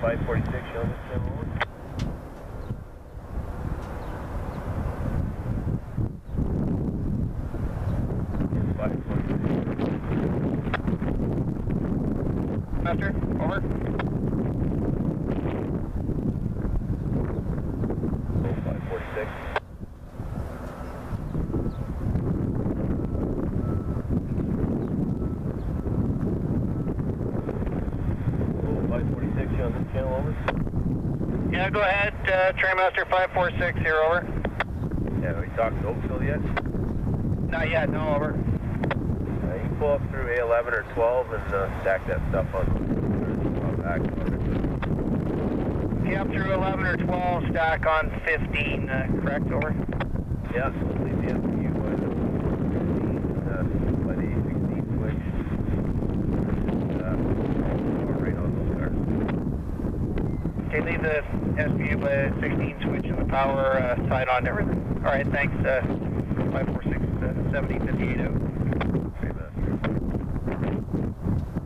546, showing this channel over. Master, over. 546. On this channel, over. Yeah, go ahead, Trainmaster 546 here, over. Yeah, have we talked to Oakville yet? Not yet, no, over. You can pull up through A11 or 12 and stack that stuff on back. Yeah, up through 11 or 12, stack on 15, correct, over? Yeah, so we'll leave the FPU by the 16 switch. Right on those cars. Okay, leave the SPU by 16 switch and the power side on everything. All right, thanks. 546 7058 out. Okay, Master.